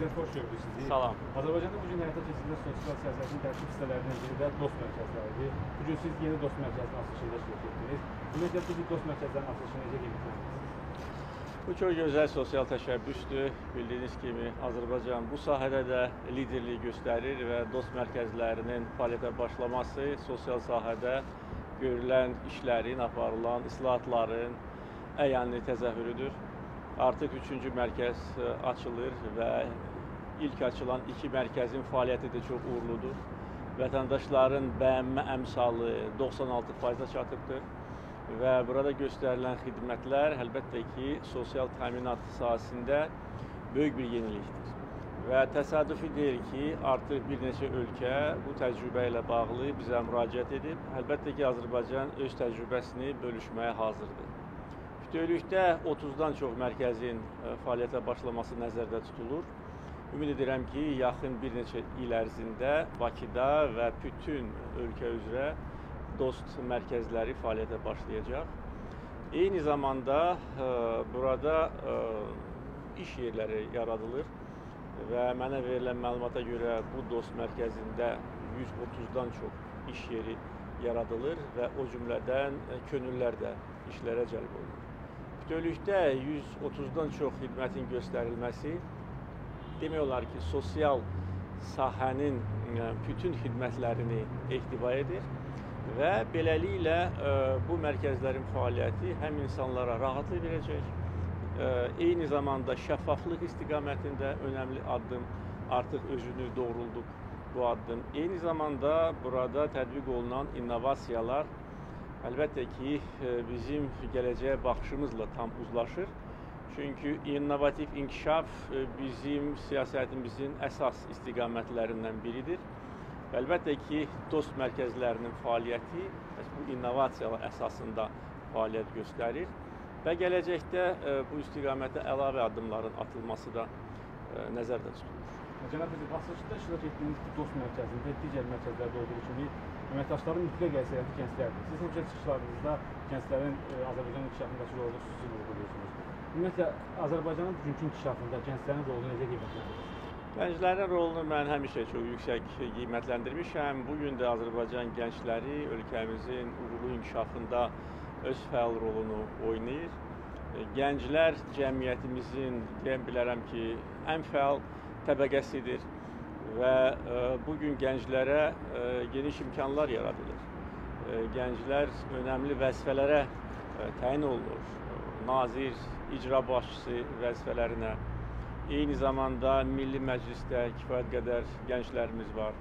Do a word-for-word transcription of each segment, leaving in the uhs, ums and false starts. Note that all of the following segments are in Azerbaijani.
Prezident, hoş gördük sizi. Salam. Azərbaycanda bugün həyata keçirilən sosial siyasətin tərkib hissələrindən biri də dost mərkəzləridir. Bugün siz yeni dost mərkəzinin açılışında iştirak etdiniz. Ümumiyyətlə, bu cür dost mərkəzlərinin açılışını necə qiymətləndirirsiniz? Bu çok güzel sosyal təşəbbüsdür. Bildiğiniz kimi Azərbaycan bu sahədə də liderlik göstərir və dost mərkəzlərinin fəaliyyətə başlaması sosial sahədə görülən işlərin, aparılan islahatların əyani təzahürüdür. Artıq üçüncü mərkəz açılır və ilk açılan iki mərkəzin fəaliyyəti də çox uğurludur. Vətəndaşların bəyənmə əmsalı doxsan altı faiza çatıbdır və burada göstərilən xidmətlər əlbəttə ki, sosial təminat sahəsində böyük bir yenilikdir. Və təsadüfi deyil ki, artıq bir neçə ölkə bu təcrübə ilə bağlı bizə müraciət edib. Əlbəttə ki, Azərbaycan öz təcrübəsini bölüşməyə hazırdır. Bütövlükdə otuzdan çox mərkəzin fəaliyyətə başlaması nəzərdə tutulur. Ümid edirəm ki, yaxın bir neçə il ərzində Bakıda və bütün ölkə üzrə dost mərkəzləri fəaliyyətə başlayacaq. Eyni zamanda burada iş yerləri yaradılır və mənə verilən məlumata görə bu dost mərkəzində yüz otuzdan çox iş yeri yaradılır və o cümlədən könüllülər də işlərə cəlb olunur. Bütövlükdə yüz otuzdan çox xidmətin göstərilməsi demək olar ki, sosial sahənin bütün xidmətlərini ehtiva edir və beləliklə bu mərkəzlərin fəaliyyəti həm insanlara rahatlıq verəcək, eyni zamanda şəffaflıq istiqamətində önəmli addım artıq özünü doğrulduq bu addım. Eyni zamanda burada tətbiq olunan innovasiyalar əlbəttə ki, bizim gələcəyə baxışımızla tam uzlaşır. Çünki innovativ inkişaf bizim siyasətimizin əsas istiqamətlərindən biridir. Əlbəttə ki, dost mərkəzlərinin fəaliyyəti bu innovasiyalar əsasında fəaliyyət göstərir və gələcəkdə bu istiqamətə əlavə addımların atılması da nəzərdə tutulur. Cənab Prezident, açılışda iştirak etdiyiniz dost mərkəzində digər mərkəzlərdə olduğu kimi əməkdaşların mütləq əksəriyyəti gənclərdir. Siz həmişə çıxışlarınızda gənclərin Azərbaycanın inkişafındakı rolunu xüsusi vurğulayırsınız. Ümumiyyətlə, Azərbaycanın bugünkü inkişafında gənclərin rolunu necə qiymətləndirirsiniz? Gənclərin rolunu mən həmişə çox yüksək qiymətləndirmişəm. Bugün də Azərbaycan gəncləri ölkəmizin uğurlu inkişafında öz fəal rolunu oynayır. Gənclər cəmiyyətimizin, deyəm bilərəm ki, ən fəal təbəqəsidir və bugün gənclərə geniş imkanlar yaradılır. Gənclər önəmli vəzifələrə təyin olunur. Nazir, icra başçısı vəzifələrinə. Eyni zamanda Milli Məclisdə kifayət qədər gənclərimiz var.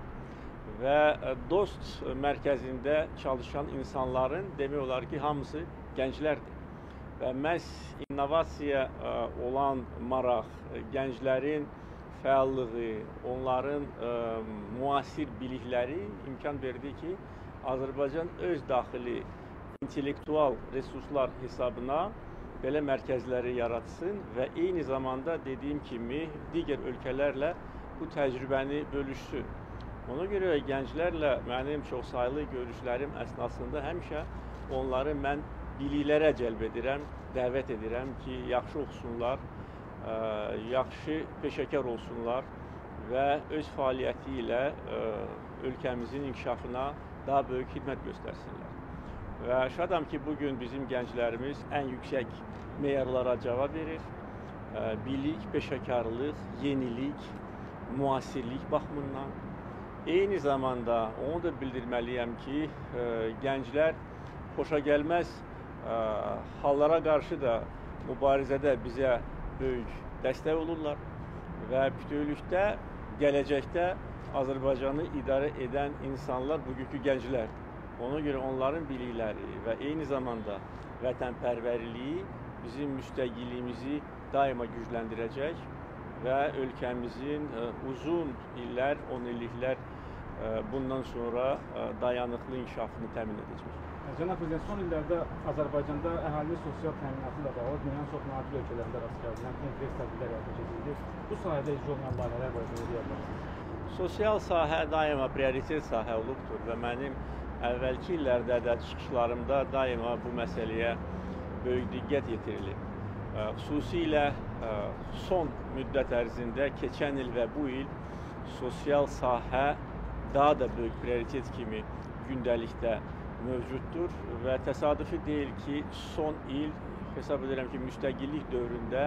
Və dost mərkəzində çalışan insanların demək olar ki, hamısı gənclərdir. Və məhz innovasiya olan maraq, gənclərin fəallığı, onların ə, müasir bilikləri imkan verdi ki, Azərbaycan öz daxili intellektual resurslar hesabına belə mərkəzləri yaratsın və eyni zamanda dediyim kimi digər ölkələrlə bu təcrübəni bölüşsün. Ona görə gənclərlə mənim çoxsaylı görüşlərim əsnasında həmişə onları mən biliklərə cəlb edirəm, dəvət edirəm ki, yaxşı oxusunlar, Ə, yaxşı peşəkar olsunlar və öz fəaliyyəti ilə ə, ölkəmizin inkişafına daha böyük xidmət göstərsinlər. Və şadam ki, bugün bizim gənclərimiz ən yüksək meyarlara cavab verir. Ə, bilik, peşəkarlıq, yenilik, müasirlik baxımından. Eyni zamanda onu da bildirməliyəm ki, ə, gənclər xoşagəlməz ə, hallara qarşı da mübarizədə bizə böyük dəstək olurlar və bütövlükdə gələcəkdə Azərbaycanı idarə edən insanlar bugünkü gənclərdir. Ona görə onların bilikləri və eyni zamanda vətənpərvərliyi bizim müstəqilliyimizi daima gücləndirəcək və ölkəmizin uzun illər, on illiklər bundan sonra dayanıqlı inkişafını təmin edəcək. Cənab Prezident, son illərdə Azərbaycanda əhalinin sosial təminatı ilə bağlı dünyanın çox nadir ölkələrində rast gəlinən kompleks tədbirlər həyata keçirilir. Bu sahədə icra olunan layihələr barədə deyə bilərsiniz? Sosial sahə daima prioritet sahə olubdur və mənim əvvəlki illərdə də çıxışlarımda daima bu məsələyə böyük diqqət yetirilir. Xüsusilə son müddət ərzində keçən il və bu il sosial sahə daha da böyük prioritet kimi gündəlikdə mövcuddur və təsadüfi deyil ki, son il hesab edirəm ki, müstəqillik dövründə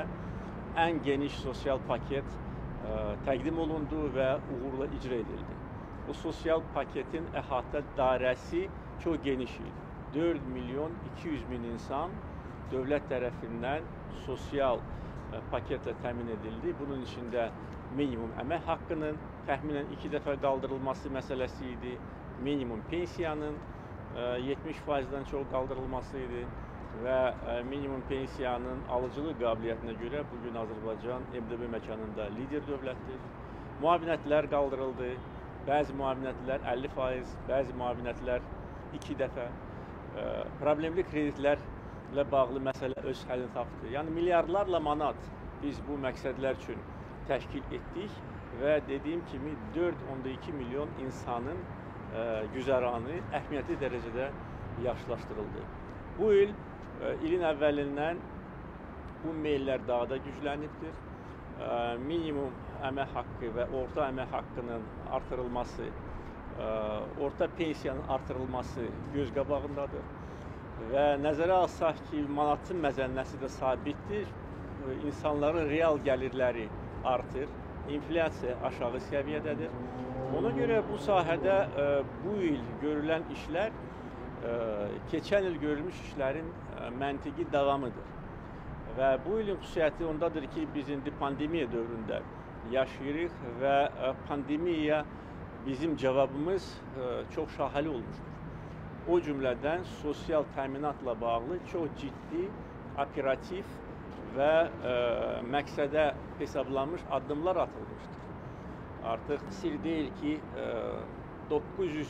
ən geniş sosial paket ə, təqdim olundu və uğurla icra edildi. Bu sosial paketin əhatə dairəsi çox geniş idi. dörd milyon iki yüz min insan dövlət tərəfindən sosial ə, paketlə təmin edildi. Bunun içində minimum əmək haqqının təxminən iki dəfə qaldırılması məsələsi idi. Minimum pensiyanın yetmiş faizdən çox qaldırılması idi və minimum pensiyanın alıcılıq qabiliyyətinə görə bugün Azərbaycan M D B məkanında lider dövlətdir. Müavinətlər qaldırıldı. Bəzi müavinətlər əlli faiz, bəzi müavinətlər iki dəfə. Problemli kreditlərlə bağlı məsələ öz həllini tapdı. Yəni milyardlarla manat biz bu məqsədlər üçün təşkil etdik və dediyim kimi dörd nöqtə iki milyon insanın ə, güzəranı əhəmiyyətli dərəcədə yaxşılaşdırıldı. Bu il, ə, ilin əvvəlindən bu meyllər daha da güclənibdir. Ə, minimum əmək haqqı və orta əmək haqqının artırılması, ə, orta pensiyanın artırılması göz qabağındadır. Və nəzərə alsaq ki, manatın məzənnəsi də sabitdir, insanların real gəlirləri artır, inflyasiya aşağı səviyyədədir. Ona görə bu sahədə ə, bu il görülən işlər ə, keçən il görülmüş işlərin ə, məntiqi davamıdır. Və bu ilin xüsusiyyəti ondadır ki, biz indi pandemiya dövründə yaşayırıq və ə, pandemiyaya bizim cavabımız ə, çox şahalı olmuşdur. O cümlədən sosial təminatla bağlı çox ciddi, operativ və ə, məqsədə hesablanmış addımlar atılmışdır. Artıq sir deyil ki, doqquz yüz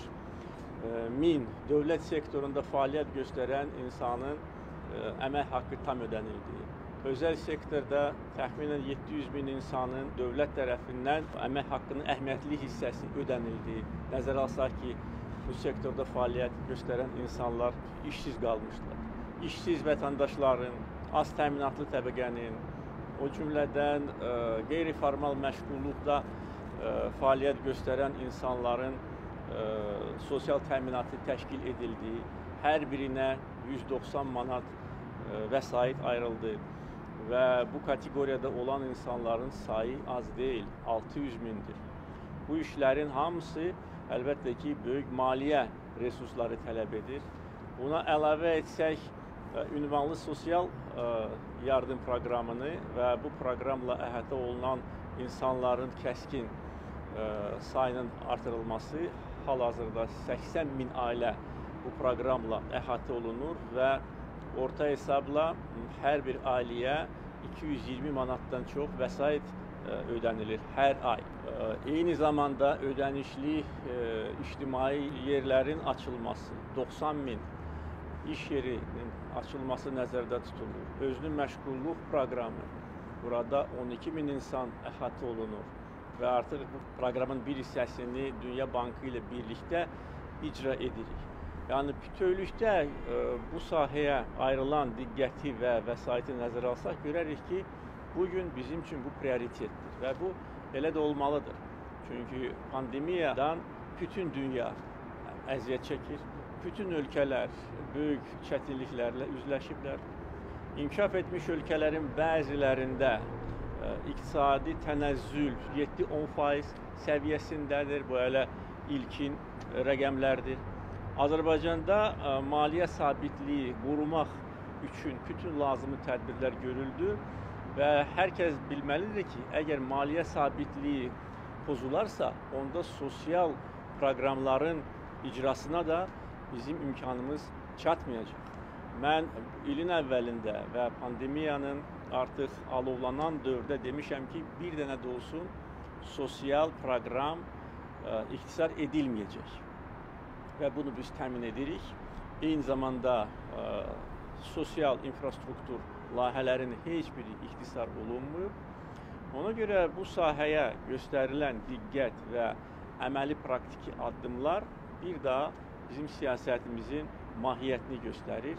min dövlət sektorunda fəaliyyət göstərən insanın əmək haqqı tam ödənildi. Özəl sektorda təxminən yeddi yüz min insanın dövlət tərəfindən əmək haqqının əhəmiyyətli hissəsi ödənildi. Nəzərə alsaq ki, bu sektorda fəaliyyət göstərən insanlar işsiz qalmışlar. İşsiz vətəndaşların, az təminatlı təbəqənin, o cümlədən ə, qeyri-formal məşğulluqda ə, fəaliyyət göstərən insanların ə, sosial təminatı təşkil edildi. Hər birinə yüz doxsan manat ə, vəsait ayrıldı və bu kateqoriyada olan insanların sayı az deyil, altı yüz mindir. Bu işlərin hamısı əlbəttə ki, böyük maliyyə resursları tələb edir. Buna əlavə etsək, ünvanlı sosial ə, yardım proqramını və bu proqramla əhatə olunan insanların kəskin ə, sayının artırılması, hal-hazırda səksən min ailə bu proqramla əhatə olunur və orta hesabla hər bir ailəyə iki yüz iyirmi manatdan çox vəsait ə, ödənilir hər ay. Ə, eyni zamanda ödənişli ə, ictimai yerlərin açılması, doxsan min iş yerinin açılması nəzərdə tutulur. Özünün məşğulluq proqramı, burada on iki min insan əhatə olunur və artıq bu proqramın bir hissəsini Dünya Bankı ilə birlikdə icra edirik. Yəni bütövlükdə ə, bu sahəyə ayrılan diqqəti və vəsaiti nəzərə alsaq, görərik ki, bugün bizim üçün bu prioritetdir və bu elə də olmalıdır. Çünki pandemiyadan bütün dünya əziyyət çəkir. Bütün ölkələr böyük çətinliklərlə üzləşiblər. İnkişaf etmiş ölkələrin bəzilərində ə, iqtisadi tənəzzül yeddi on faiz səviyyəsindədir. Bu elə ilkin rəqəmlərdir. Azərbaycanda ə, maliyyə sabitliyi qorumaq üçün bütün lazımi tədbirlər görüldü və hər kəs bilməlidir ki, əgər maliyyə sabitliyi pozularsa, onda sosial proqramların icrasına da bizim imkanımız çatmayacaq. Mən ilin əvvəlində və pandemiyanın artıq alovlanan dövrdə demişəm ki, bir dənə də olsun sosial proqram ə, ixtisar edilməyəcək. Və bunu biz təmin edirik. Eyni zamanda ə, sosial infrastruktur layihələrinin heç biri ixtisar olunmur. Ona görə bu sahəyə göstərilən diqqət və əməli praktiki addımlar bir daha bizim siyasətimizin mahiyyətini göstərir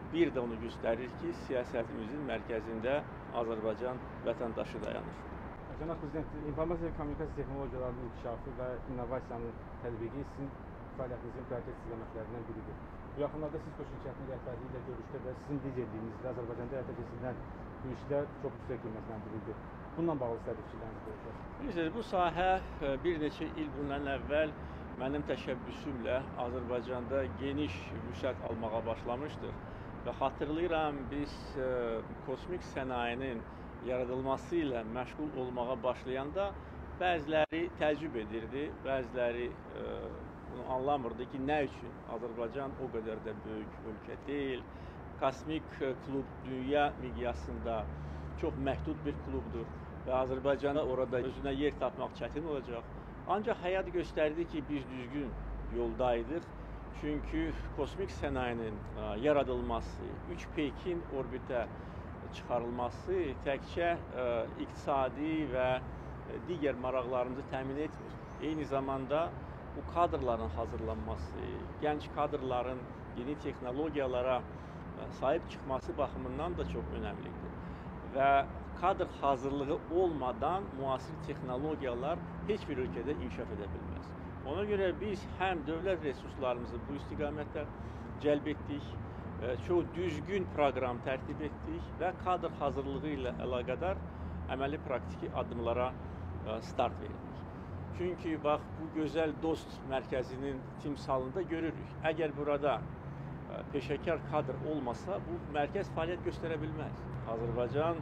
bir də onu göstərir ki, siyasətimizin mərkəzində Azərbaycan vətəndaşı dayanır. Cənab Prezident, informasiya və kommunikasiya texnologiyalarının inkişafı və innovasiyanın tətbiqi sizin fəaliyyətinizin prioritet istiqamətlərindən biridir. Bu yaxınlarda Cisco şirkətinin rəhbərliyi ilə görüşdə və sizin liderliyinizlə Azərbaycanda həyata keçirilən bu işdə çox yüksək qiymətləndirilir. Bununla bağlı sizə fikirlərinizi bölüşək. Bilirsiniz, bu sahə bir neçə il bundan əvvəl mənim təşəbbüsümlə Azərbaycanda geniş vüsət almağa başlamışdır. Və xatırlayıram, biz e, kosmik sənayinin yaradılması ilə məşğul olmağa başlayanda bəziləri təəccüb edirdi, bəziləri e, bunu anlamırdı ki, nə üçün Azərbaycan o qədər də böyük ölkə deyil. Kosmik klub dünya miqyasında çox məhdud bir klubdur və Azərbaycana orada özünə yer tapmaq çətin olacaq. Ancaq həyat göstərdi ki, biz düzgün yoldaydıq. Çünki kosmik sənayinin yaradılması, üç Pekin orbitə çıxarılması təkcə iqtisadi və digər maraqlarımızı təmin etmir. Eyni zamanda bu kadrların hazırlanması, gənc kadrların yeni texnologiyalara sahib çıxması baxımından da çox önəmlidir. Və kadr hazırlığı olmadan müasir texnologiyalar heç bir ölkədə inkişaf edə bilməz. Ona görə biz həm dövlət resurslarımızı bu istiqamətdə cəlb etdik, çox düzgün proqram tərtib etdik və kadr hazırlığı ilə əlaqədar əməli praktiki addımlara start verildik. Çünki bax, bu gözəl dost mərkəzinin timsalında görürük. Əgər burada peşəkar kadr olmasa, bu mərkəz fəaliyyət göstərə bilməz. Azərbaycan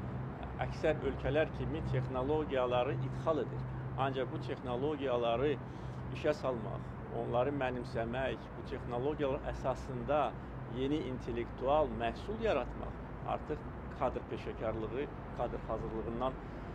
əksər ölkələr kimi texnologiyaları idxal edir. Ancaq bu texnologiyaları işə salmaq, onları mənimsəmək, bu texnologiyalar əsasında yeni intellektual məhsul yaratmaq artıq kadr peşəkarlığı, kadr hazırlığından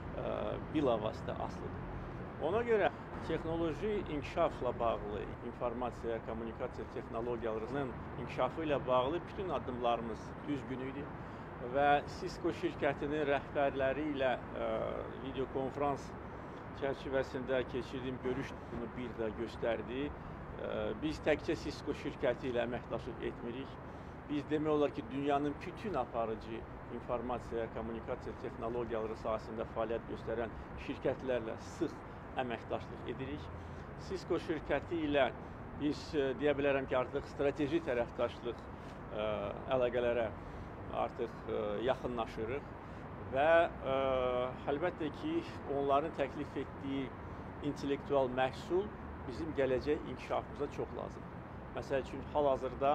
bilavasitə asılıdır. Ona görə texnoloji inkişafla bağlı, informasiya, kommunikasiya texnologiyalarının inkişafı ilə bağlı bütün addımlarımız düzgün idi və Cisco şirkətinin rəhbərləri ilə videokonferans çərçivəsində keçirdiyim görüş bunu bir də göstərdi. Biz təkcə Cisco şirkəti ilə əməkdaşlıq etmirik. Biz demək olar ki, dünyanın bütün aparıcı informasiya, kommunikasiya texnologiyaları sahəsində fəaliyyət göstərən şirkətlərlə sıx əməkdaşlıq edirik. Cisco şirkəti ilə biz deyə bilərəm ki, artıq strateji tərəfdaşlıq əlaqələrə artıq yaxınlaşırıq və əlbəttə ki, onların təklif etdiyi intellektual məhsul bizim gələcək inkişafımıza çox lazımdır. Məsəl üçün, hal-hazırda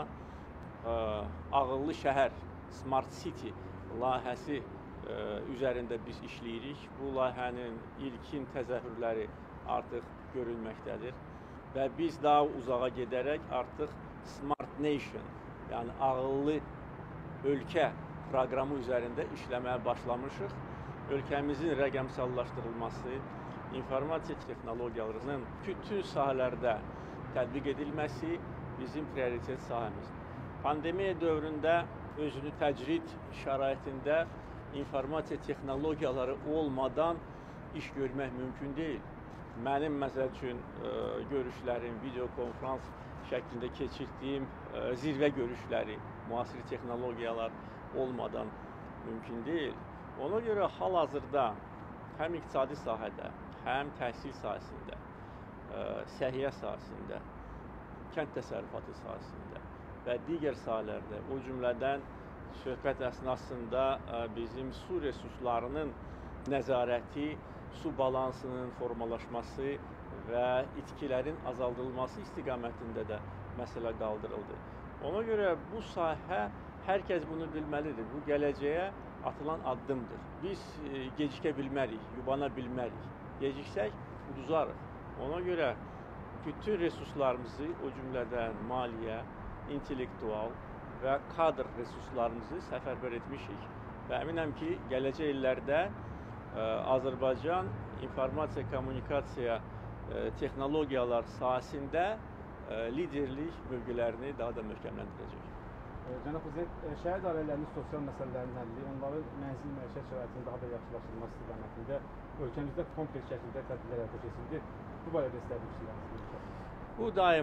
ağıllı şəhər, Smart City layihəsi üzərində biz işləyirik. Bu layihənin ilkin təzahürləri artıq görülməkdədir və biz daha uzağa gedərək artıq Smart Nation, yəni ağıllı ölkə proqramı üzərində işləməyə başlamışıq. Ölkəmizin rəqəmsallaşdırılması, informasiya texnologiyalarının bütün sahələrdə tətbiq edilməsi bizim prioritet sahəmizdir. Pandemiya dövründə özünü təcrid şəraitində informasiya texnologiyaları olmadan iş görmək mümkün deyil. Mənim, məsəl üçün, görüşlərim, videokonferans şəklində keçirdiyim zirvə görüşləri, müasir texnologiyalar olmadan mümkün deyil. Ona görə hal-hazırda həm iqtisadi sahədə, həm təhsil sahəsində, səhiyyə sahəsində, kənd təsərrüfatı sahəsində və digər sahələrdə, o cümlədən söhbət əsnasında bizim su resurslarının nəzarəti, su balansının formalaşması və itkilərin azaldılması istiqamətində də məsələ qaldırıldı. Ona görə bu sahə, hər kəs bunu bilməlidir. Bu gələcəyə atılan addımdır. Biz gecikə bilmərik, yubana bilmərik. Geciksək, uduzarıq. Ona görə bütün resurslarımızı, o cümlədən maliyyə, intellektual və kadr resurslarımızı səfərbər etmişik. Və əminəm ki, gələcək illərdə Azərbaycan informasiya, kommunikasiya texnologiyalar sahəsində liderlik mövqelərini daha da möhkəmləndirəcək. Cənab Prezident, şəhər dairələrinin sosial məsələlərinin həlli, onların mənzil məişət şəraitinin daha da yaxşılaşdırılması istiqamətində ölkəmizdə kompleks şəkildə tədbirlər həyata keçirilir. Bu barədə istədiyiniz fikirlərinizi bölüşək. Bu daim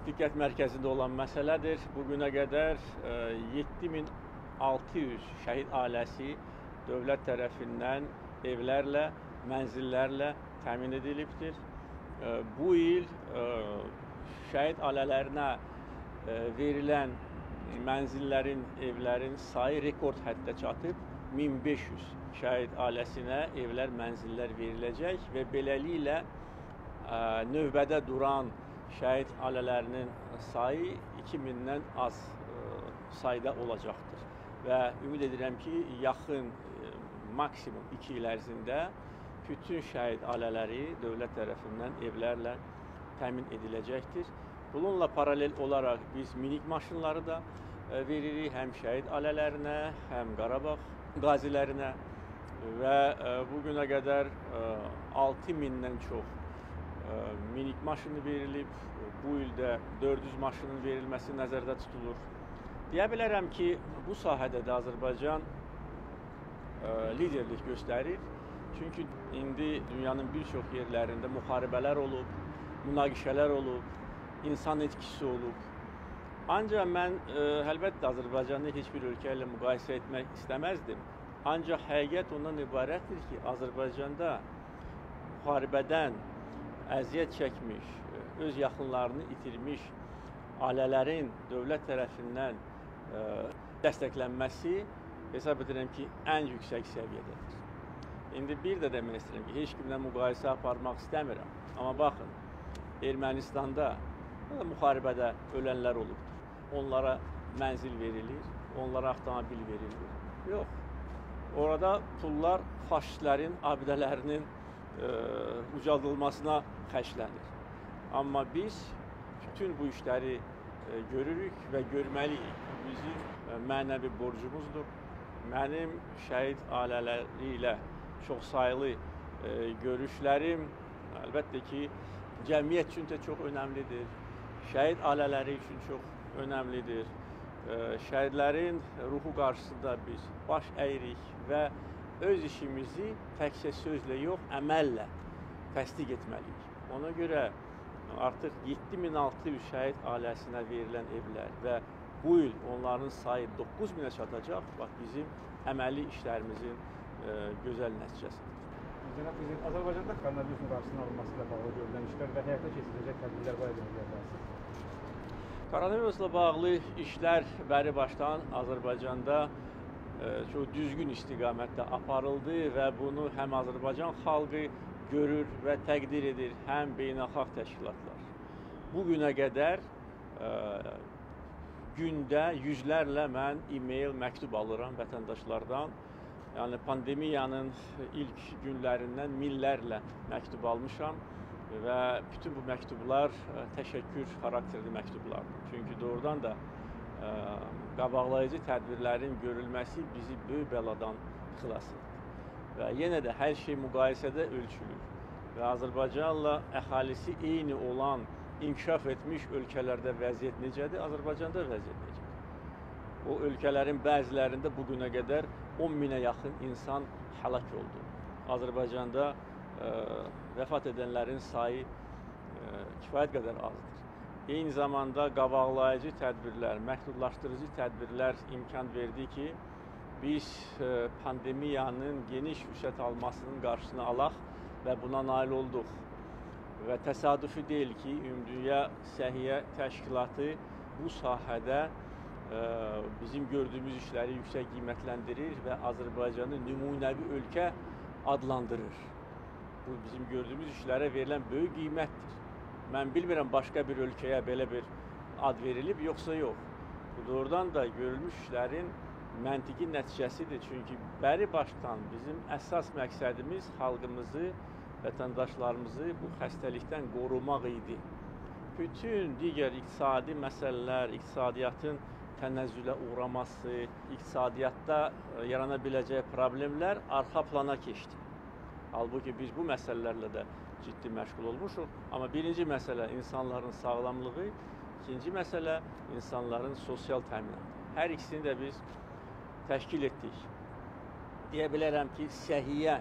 diqqət mərkəzində olan məsələdir. Bugünə qədər yeddi min altı yüz şəhid ailəsi dövlət tərəfindən evlərlə, mənzillərlə təmin edilibdir. Bu il şəhid ailələrinə verilən mənzillərin, evlərin sayı rekord həddə çatıb. min beş yüz şəhid ailəsinə evlər, mənzillər veriləcək və beləliklə növbədə duran şəhid ailələrinin sayı iki mindən az sayda olacaqdır. Və ümid edirəm ki, yaxın maksimum iki il ərzində bütün şəhid ailələri dövlət tərəfindən evlərlə təmin ediləcəkdir. Bununla paralel olaraq biz minik maşınları da veririk həm şəhid ailələrinə, həm Qarabağ qazilərinə və bugünə qədər altı mindən çox minik maşını verilib. Bu ildə dörd yüz maşının verilməsi nəzərdə tutulur. Deyə bilərəm ki, bu sahədə də Azərbaycan liderlik göstərir. Çünki indi dünyanın bir çox yerlərində müharibələr olub, münaqişələr olub, insan etkisi olub. Ancaq mən əlbəttə Azərbaycanı heç bir ölkə ilə müqayisə etmək istəməzdim. Ancaq həqiqət ondan ibarətdir ki, Azərbaycanda müharibədən əziyyət çəkmiş, öz yaxınlarını itirmiş ailələrin dövlət tərəfindən dəstəklənməsi hesab edirəm ki, ən yüksək səviyyədədir. İndi bir də demək istəyirəm ki, heç kimlə müqayisə aparmaq istəmirəm. Amma baxın, Ermənistanda müharibədə ölənlər olubdur. Onlara mənzil verilir, onlara avtomobil verilir. Yox, orada pullar faşistlərin abidələrinin e, ucaldılmasına xərclənir. Amma biz bütün bu işləri e, görürük və görməliyik. Bizim e, mənəvi borcumuzdur. Mənim şəhid ailələri ilə çox saylı e, görüşlərim əlbəttə ki, cəmiyyət üçün də çox önəmlidir. Şəhid ailələri üçün çox önəmlidir. E, şəhidlərin ruhu qarşısında biz baş əyirik və öz işimizi təkcə sözlə yox, əməllə təsdiq etməliyik. Ona görə artıq yeddi min altı yüz şəhid ailəsinə verilən evlər və bu il onların sayı doqquz minə çatacaq. Bax, bizim əməli işlərimizin e, gözəl nəticəsidir. Cənab Prezident, Azərbaycanda koronavirusun qarşısının alınması ilə bağlı görülən işlər və həyata keçiriləcək tədbirlər barədə bilərsiniz. Koronavirusla bağlı işlər bəri başdan Azərbaycanda e, çox düzgün istiqamətdə aparıldı və bunu həm Azərbaycan xalqı görür və təqdir edir, həm beynəlxalq təşkilatlar. Bugünə qədər e, gündə yüzlərlə mən e-mail, məktub alıram vətəndaşlardan. Yəni pandemiyanın ilk günlərindən minlərlə məktub almışam və bütün bu məktublar təşəkkür xarakterli məktublardır. Çünki doğrudan da ə, qabaqlayıcı tədbirlərin görülməsi bizi böyük bəladan xilas edir. Və yenə də hər şey müqayisədə ölçülür. Və Azərbaycanla əhalisi eyni olan, inkişaf etmiş ölkələrdə vəziyyət necədir? Azərbaycanda vəziyyət necədir? O ölkələrin bəzilərində bugünə qədər on minə yaxın insan həlak oldu. Azərbaycanda ə, vəfat edənlərin sayı ə, kifayət qədər azdır. Eyni zamanda qabaqlayıcı tədbirlər, məhdudlaşdırıcı tədbirlər imkan verdi ki, biz ə, pandemiyanın geniş vüsət almasının qarşısını alaq və buna nail olduq. Və təsadüfi deyil ki, Ümumdünya Səhiyyə Təşkilatı bu sahədə bizim gördüyümüz işləri yüksək qiymətləndirir və Azərbaycanı nümunəvi ölkə adlandırır. Bu, bizim gördüyümüz işlərə verilən böyük qiymətdir. Mən bilmirəm, başqa bir ölkəyə belə bir ad verilib, yoxsa yox. Bu, doğrudan da görülmüş işlərin məntiqi nəticəsidir. Çünki bəri başdan bizim əsas məqsədimiz xalqımızı, vətəndaşlarımızı bu xəstəlikdən qorumaq idi. Bütün digər iqtisadi məsələlər, iqtisadiyyatın tənəzzülə uğraması, iqtisadiyyatda yarana biləcək problemlər arxa plana keçdi. Halbuki biz bu məsələlərlə də ciddi məşğul olmuşuq. Amma birinci məsələ insanların sağlamlığı, ikinci məsələ insanların sosial təminatı. Hər ikisini də biz təşkil etdik. Deyə bilərəm ki, səhiyyə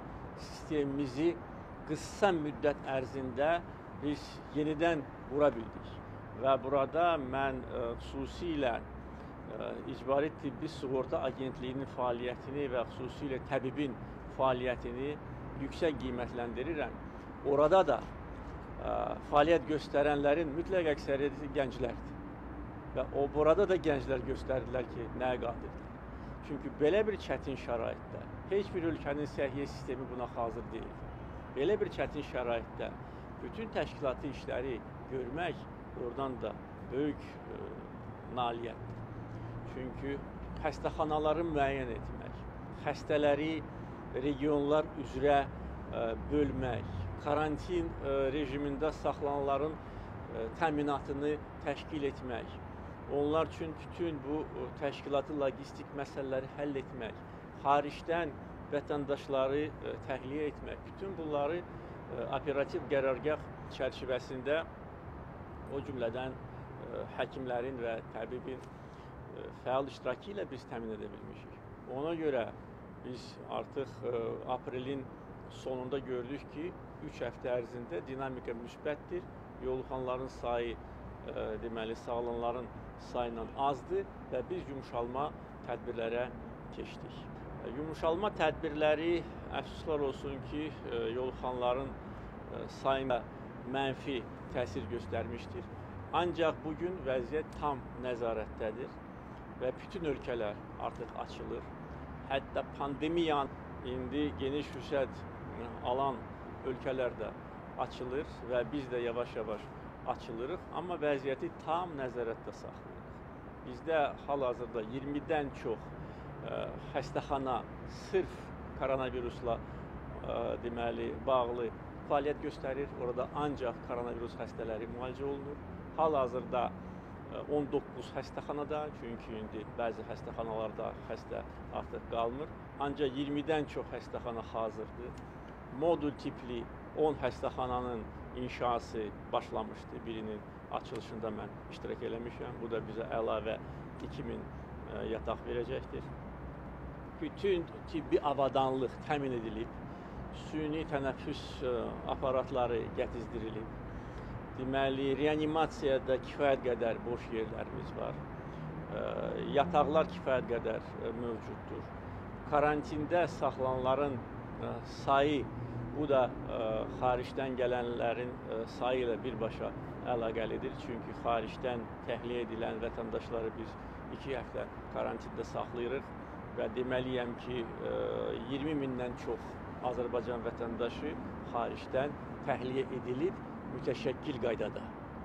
sistemimizi qısa müddət ərzində biz yenidən qura bildik. və burada mən ə, xüsusilə ə, İcbari Tibbi Sığorta Agentliyinin fəaliyyətini və xüsusilə təbibin fəaliyyətini yüksək qiymətləndirirəm. Orada da ə, fəaliyyət göstərənlərin mütləq əksəriyyəti gənclərdir. Və o burada da gənclər göstərdilər ki, nəyə qadirdir. Çünki belə bir çətin şəraitdə heç bir ölkənin səhiyyə sistemi buna hazır deyil. Belə bir çətin şəraitdə bütün təşkilatı işləri görmək oradan da böyük ə, nailiyyətdir. Çünki xəstəxanaları müəyyən etmək, xəstələri regionlar üzrə ə, bölmək, karantin ə, rejimində saxlananların ə, təminatını təşkil etmək, onlar üçün bütün bu ə, təşkilatı logistik məsələləri həll etmək, xaricdən vətəndaşları ə, təxliyə etmək, bütün bunları ə, operativ qərargah çərçivəsində o cümlədən ə, həkimlərin və təbibin ə, fəal iştirakı ilə biz təmin edə bilmişik. Ona görə biz artıq ə, aprelin sonunda gördük ki, üç həftə ərzində dinamika müsbətdir. Yoluxanların sayı, ə, deməli, sağlananların sayından azdır və biz yumuşalma tədbirlərə keçdik. Yumuşalma tədbirləri əfsuslar olsun ki, ə, yoluxanların ə, sayına mənfi təsir göstərmişdir. Ancaq bugün vəziyyət tam nəzarətdədir və bütün ölkələr artıq açılır. Hətta pandemiyan indi geniş vüsət alan ölkələr də açılır və biz də yavaş-yavaş açılırıq, amma vəziyyəti tam nəzarətdə saxlayırıq. Bizdə hal-hazırda iyirmidən çox ə, xəstəxana sırf koronavirusla ə, deməli, bağlı fəaliyyət göstərir. Orada ancaq koronavirus xəstələri müalicə olunur. Hal-hazırda on doqquz xəstəxanada, çünki indi bəzi xəstəxanalarda xəstə artıq qalmır. Ancaq iyirmidən çox xəstəxana hazırdır. Modul tipli on xəstəxananın inşası başlamışdı. Birinin açılışında mən iştirak eləmişəm. Bu da bizə əlavə iki min yataq verəcəkdir. Bütün tibbi avadanlıq təmin edilib. Süni tənəffüs aparatları gətizdirilib. Deməli, reanimasiyada kifayət qədər boş yerlərimiz var. Yataqlar kifayət qədər mövcuddur. Karantində saxlananların sayı, bu da xaricdən gələnlərin sayı ilə birbaşa əlaqəlidir. Çünki xaricdən təxliyə edilən vətəndaşları biz iki həftə karantində saxlayırıq və deməliyəm ki, iyirmi mindən çox Azərbaycan vətəndaşı xaricdən təxliyə edilib mütəşəkkil qaydada.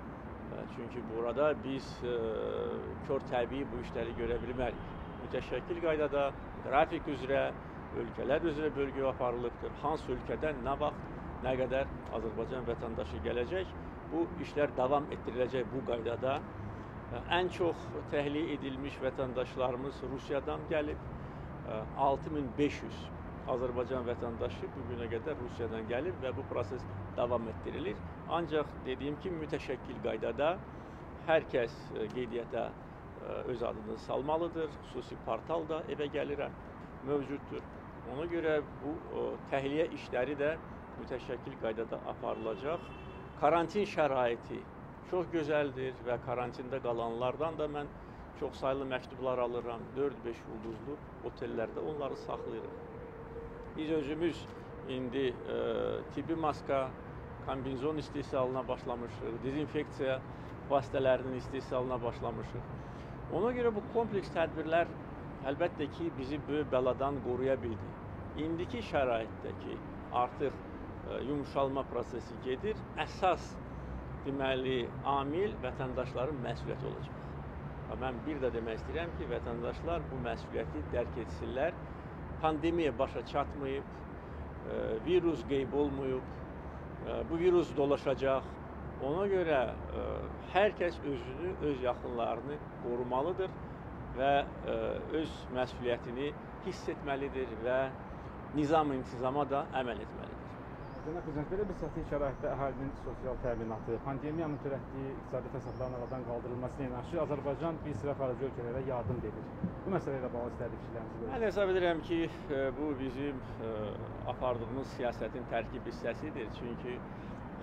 Çünki burada biz e, kör təbii bu işləri görə bilmərik. Mütəşəkkil qaydada qrafik üzrə, ölkələr üzrə bölgəyə aparılıbdır. Hansı ölkədən nə vaxt, nə qədər Azərbaycan vətəndaşı gələcək, bu işlər davam etdiriləcək bu qaydada. Ən çox təxliyə edilmiş vətəndaşlarımız Rusiyadan gəlib. altı min beş yüz Azərbaycan vətəndaşı bugünə qədər Rusiyadan gəlib və bu proses davam etdirilir. Ancaq dediyim kimi mütəşəkkil qaydada hər kəs qeydiyyata öz adını salmalıdır. Xüsusi portal da evə gəlirəm mövcuddur. Ona görə bu təxliyə işləri də mütəşəkkil qaydada aparılacaq. Karantin şəraiti çox gözəldir və karantində qalanlardan da mən çox saylı məktublar alıram. dörd beş ulduzlu otellərdə onları saxlayırıq. Biz özümüz indi e, tibbi maska, kombinzon istehsalına başlamışıq, dezinfeksiya vasitələrinin istehsalına başlamışıq. Ona görə bu kompleks tədbirlər əlbəttə ki, bizi böyük bəladan qoruya bildi. İndiki şəraitdəki artıq e, yumuşalma prosesi gedir. Əsas deməli, amil vətəndaşların məsuliyyəti olacaq. Mən bir də demək istəyirəm ki, vətəndaşlar bu məsuliyyəti dərk etsinlər. Pandemiya başa çatmayıb, e, virus qeyb olmayıb, e, bu virus dolaşacaq. Ona görə e, hər kəs özünü, öz yaxınlarını qorumalıdır və e, öz məsuliyyətini hiss etməlidir və nizam-intizama da əməl etməlidir. Cənab Prezident, belə bir çətin şəraitdə əhalinin sosial təminatı, pandemiyanın törətdiyi iqtisadi fəsadların aradan qaldırılmasına yanaşı Azərbaycan bir sıra xarici ölkələrə yardım edir. Bu məsələ ilə bağlı istədik fikirlərinizi verin. Mən hesab edirəm ki, bu bizim apardığımız siyasətin tərkib hissəsidir. Çünki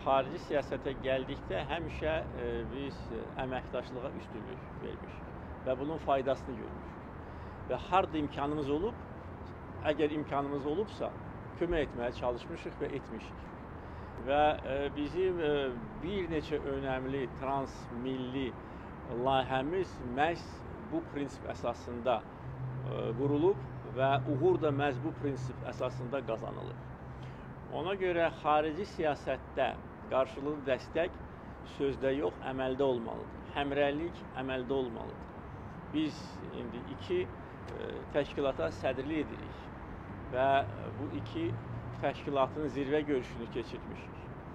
xarici siyasətə gəldikdə həmişə e, biz əməkdaşlığa üstünlük vermişik və bunun faydasını görmüşük. Və harda imkanımız olub, əgər imkanımız olubsa, kömək etməyə çalışmışıq və etmişik. Və e, bizim e, bir neçə önəmli transmilli layihəmiz məhz bu prinsip əsasında e, qurulub və uğur da məhz bu prinsip əsasında qazanılır. Ona görə xarici siyasətdə qarşılıqlı dəstək sözdə yox, əməldə olmalıdır. Həmrəylik əməldə olmalıdır. Biz indi iki e, təşkilata sədrlik edirik və bu iki təşkilatın zirvə görüşünü keçirmişik.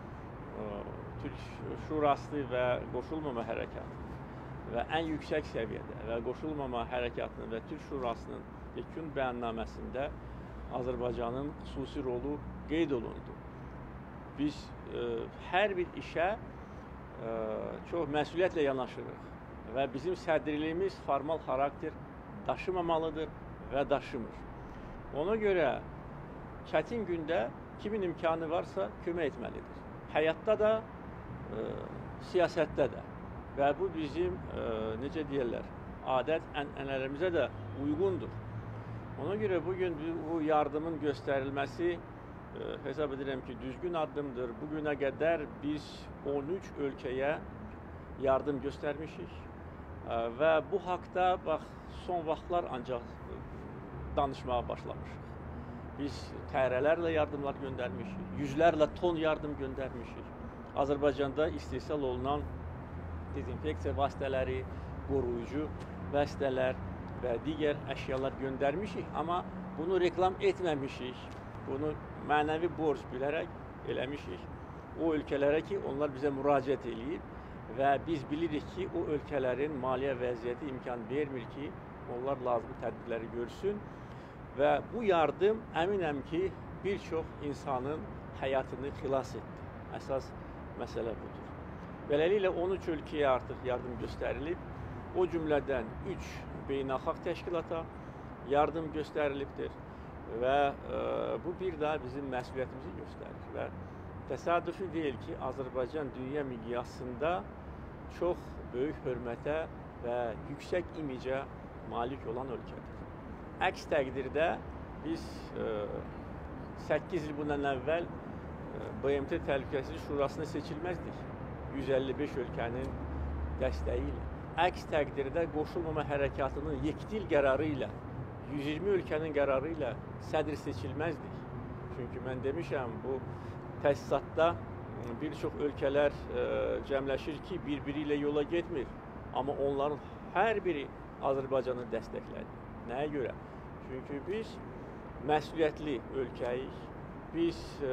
Türk Şurası və Qoşulmama Hərəkatı və ən yüksək səviyyədə və Qoşulmama Hərəkatının və Türk Şurasının yekun bəyannaməsində Azərbaycanın xüsusi rolu qeyd olundu. Biz e, hər bir işə e, çox məsuliyyətlə yanaşırıq və bizim sədrliyimiz formal xarakter daşımamalıdır və daşımır. Ona görə çətin gündə kimin imkanı varsa kömək etməlidir. Həyatda da, e, siyasətdə də və bu bizim, e, necə deyirlər, adət ənənələrimizə də uyğundur. Ona görə bugün bu yardımın göstərilməsi e, hesab edirəm ki, düzgün addımdır. Bugünə qədər biz on üç ölkəyə yardım göstərmişik e, və bu haqda bax, son vaxtlar ancaq danışmağa başlamışıq. Biz təyyarələrlə yardımlar göndərmişik, yüzlərlə ton yardım göndərmişik. Azərbaycanda istehsal olunan dezinfeksiya vasitələri, qoruyucu vasitələr və digər əşyalar göndərmişik, amma bunu reklam etməmişik, bunu mənəvi borc bilərək eləmişik. O ölkələrə ki, onlar bizə müraciət eləyib və biz bilirik ki, o ölkələrin maliyyə vəziyyəti imkan vermir ki, onlar lazım tədbirləri görsün. Və bu yardım əminəm ki, bir çox insanın həyatını xilas etdi. Əsas məsələ budur. Beləliklə on üç ölkəyə artıq yardım göstərilib. O cümlədən üç beynəlxalq təşkilata yardım göstərilibdir. Və e, bu bir daha bizim məsuliyyətimizi göstərir. Və təsadüfi deyil ki, Azərbaycan dünya miqyasında çox böyük hörmətə və yüksək imicə malik olan ölkədir. Əks təqdirdə biz e, səkkiz il bundan əvvəl e, B M T Təhlükəsizlik Şurasına seçilməzdik. yüz əlli beş ölkənin dəstəyi ilə. Əks təqdirdə Qoşulmama Hərəkatının yekdil qərarı ilə, yüz iyirmi ölkənin qərarı ilə sədr seçilməzdik. Çünki mən demişəm, bu təsisatda bir çox ölkələr e, cəmləşir ki, bir-biri ilə yola getmir. Amma onların hər biri Azərbaycanı dəstəklədi. Nəyə görə? Çünki biz məsuliyyətli ölkəyik, biz e,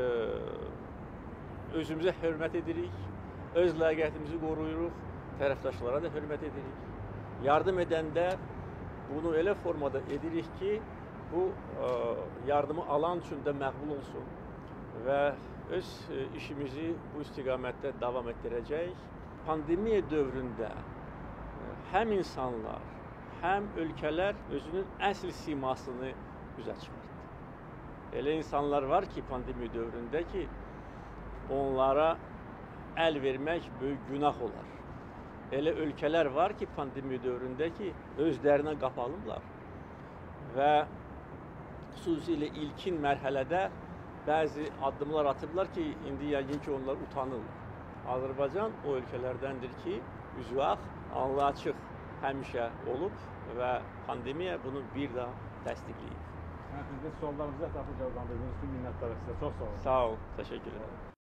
özümüzə hörmət edirik, öz ləyaqətimizi qoruyuruq, tərəfdaşlara da hörmət edirik. Yardım edəndə bunu elə formada edirik ki, bu e, yardımı alan üçün də məqbul olsun və öz e, işimizi bu istiqamətdə davam etdirəcəyik. Pandemiya dövründə e, həm insanlar, həm ölkələr özünün əsl simasını üzə çıxartdı. Elə insanlar var ki, pandemiya dövründə ki, onlara əl vermək böyük günah olar. Elə ölkələr var ki, pandemiya dövründə ki, özlərinə qapalıdırlar və xüsusilə ilkin mərhələdə bəzi addımlar atıblar ki, indi yəqin ki, onlar utanırlar. Azərbaycan o ölkələrdəndir ki, üzü ağ, alnı açıq həmişə olub və pandemiya bunu bir daha təsdiqləyib. Prezident, suallarınızı ətraflı cavablandırdığınız üçün minnətdarıq sizə. Çox sağ olun. Sağ ol, təşəkkür ederim.